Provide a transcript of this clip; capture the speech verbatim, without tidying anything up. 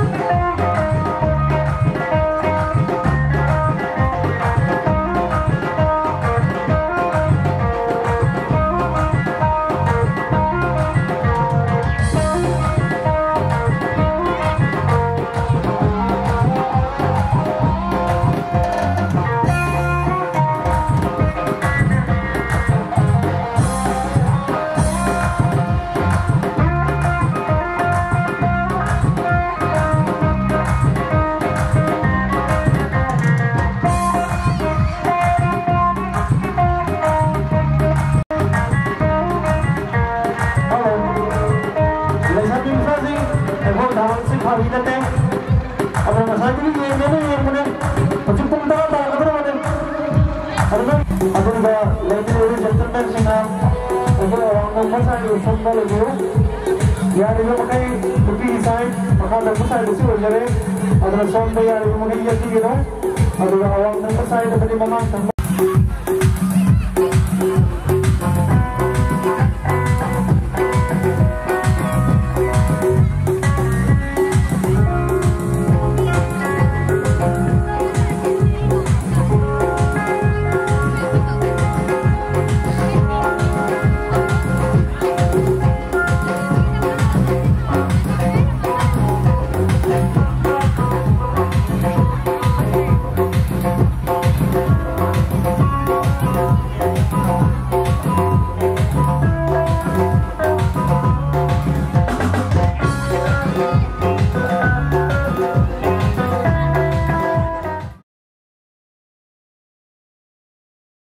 Yani lo makai bukti desain, maka ada besar di sini jadi ada sound bayar yang mungkin jadi gitu, ada awal dan besar itu tadi memang